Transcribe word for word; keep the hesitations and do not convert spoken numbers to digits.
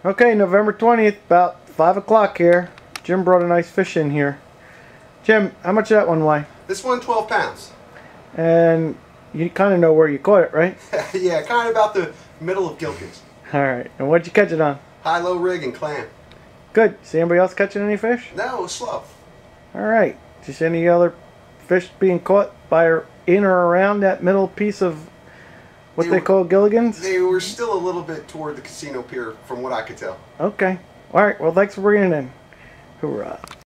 Okay, November twentieth, about five o'clock here. Jim brought a nice fish in here. Jim, how much did that one weigh? This one, twelve pounds. And you kind of know where you caught it, right? Yeah, kind of about the middle of Gilkins. Alright, and what'd you catch it on? High-low rig and clam. Good. See anybody else catching any fish? No, it was slow. Alright. Do you see any other fish being caught by in or around that middle piece of what They they, were- call Gilligan's? They were still a little bit toward the casino pier from what I could tell. Okay. Alright, well thanks for bringing it in. Hoorah.